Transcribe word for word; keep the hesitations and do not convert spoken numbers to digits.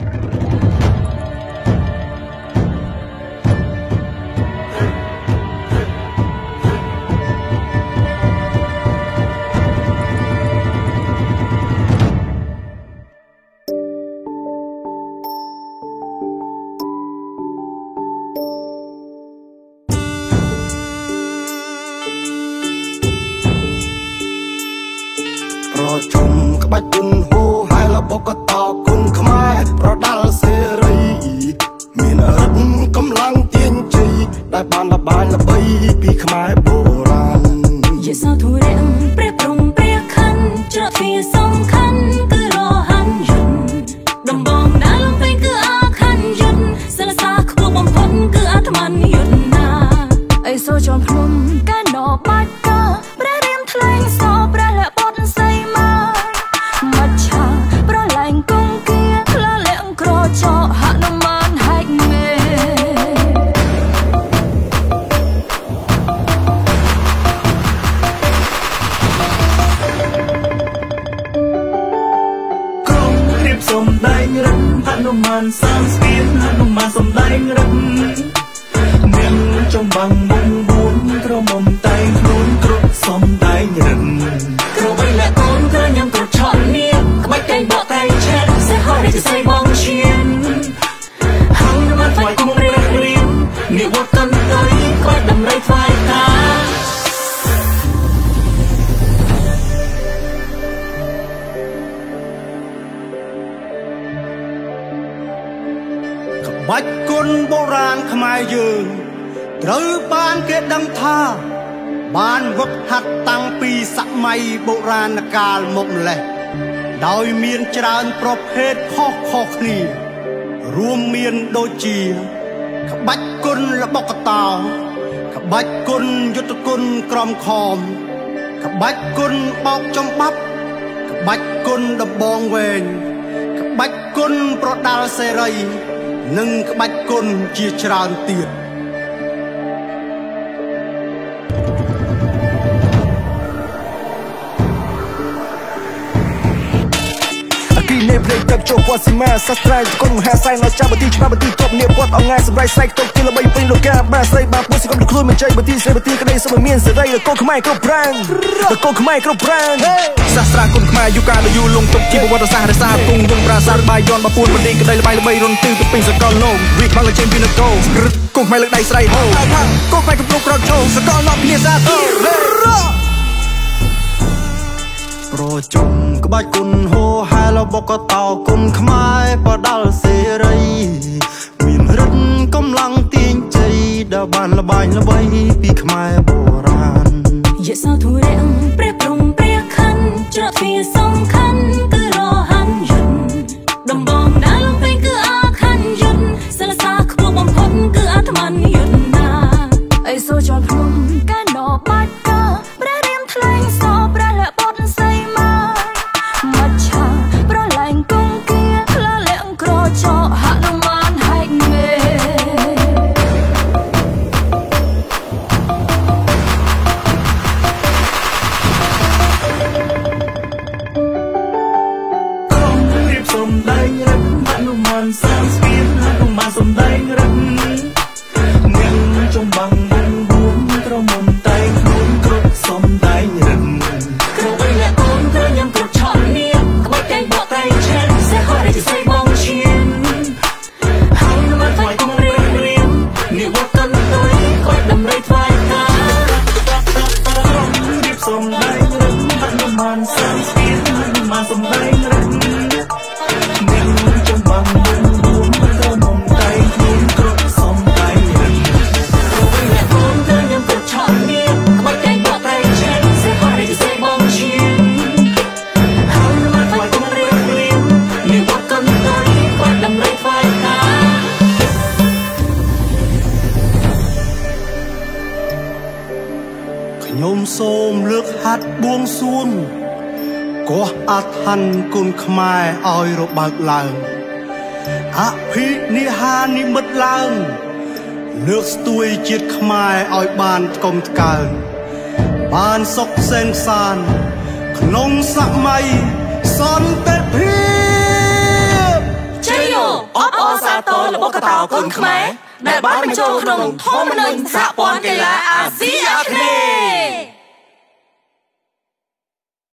បាច់គុណបុរាណខ្មែរយើងត្រូវបានគេដឹងថាបានវឹកហាត់តាំងពីសម័យបុរាណកាលមកម្លេះដោយមានច្រើនប្រភេទខុសៗគ្នារួមមានដូចជាក្បាច់គុណល្បុក្កតោក្បាច់គុណយុទ្ធគុណក្រំខំក្បាច់គុណបោកចំបាប់ក្បាច់គុណដំបងវែងក្បាច់គុណប្រដាល់សេរីនិងក្បាច់គុណជាច្រើនទៀតនេះព្រៃទឹកជោគវត្តស៊ីម៉ាសាស្ត្រៃគុណមហាសែនដល់ចាប់បទីច្បាប់បទីជប់នេះវត្តអង្ងាយសម្រាប់ស្រែកទុកជាល្បីពេញលោកកាបាស្រីបាពុសកំខ្លួនមិនចៃបទីស្រីបទីក្តីសុំមានសេរីដល់កូនខ្មែរគ្រប់ប្រាំងដល់កូនខ្មែរគ្រប់ប្រាំងសាស្ត្រាគុណខ្មែរយូកាលយូលងទុកជាប្រវត្តិសាស្ត្ររសាគង់វងប្រាសាទបាយ័នបពួនបណ្ឌិតក្តីល្បីល្បីរុនទិសទៅពេញសកលលោកវិបាំងលេចេញពីនគរស្ក្រឹតកូនខ្មែរលើកដៃស្រីហូកូនខ្មែរកំពុងក្រោកឈរសកលលោកគ្នាសាទរប្រជុំក្បាច់គុណហូហែលបកតោគុណខ្មែរប្រដាល់សេរីមានរិទ្ធកម្លាំងទាញជ័យដែលបានល្បាញល្បីពីខ្មែរបុរាណយេសោធុរៈព្រះព្រំព្រះខ័នច្រកទ្វារសំខាន់គឺរហ័នយន្តដំបងដើរពេញគឺអាខ័នយន្តសិលសាខ្ពស់បំផុតគឺអាត្ម័នយន្តណាអេសូជាន់ភ្នំកែណោបាច់កាព្រះរាមថ្លែងសោព្រះលបុត្រសីមាមច្ឆាប្រឡែងគង្គាក្លាលាក់ក្រចកហនុមានហែកមេក្រុមរៀបសំដែងរឹកហនុមានសាមស្ពានហនុមានសំដែងរឹកអ្នកចំបាំងវងបួនក្រមុំតែងខ្លួនគ្រប់សំដែងរឹកក្របីលាក់អូនទៅញ៉ាំគ្រប់ឆក់នេះក្បាច់តែងបកតែងឆែនសេះហើយจะใส่บองเชียนหางน้ำมันไฟคงเรียงเรียงนี่วัดกันตัวคอยดำไรไฟตารีบส่งได้รึงมันน้ำมันสามสปีนมันน้ำมันส่งได้รึงเงินจงบังบนบวมกระมงใจทุ่มกรดส่งได้รึงเราไปแหลกโอนเธอยังกดช็อตนี้กบัดแกงบอดแต่งเช่นเสียหายจะใส่บองเชียนหางน้ำมันไฟคงเรียงเรียงนี่วัดกันตัวคอยดำไรไฟตาញោមសូមលើកហាត់បួងសួងកោះអថ័នគុណខ្មែរឲ្យរបើកឡើងអភិនិហានិមិត្តឡើងលើកស្ទួយជាតិខ្មែរឲ្យបានកុំថ្កើងបានសុខសែនសានក្នុងសម័យសន្តិភាពជ័យយោតររបស់កតោគុនខ្មែរដែលបានបញ្ចូលក្នុងធម្មនុញ្ញសហព័ន្ធកីឡាអាស៊ីអា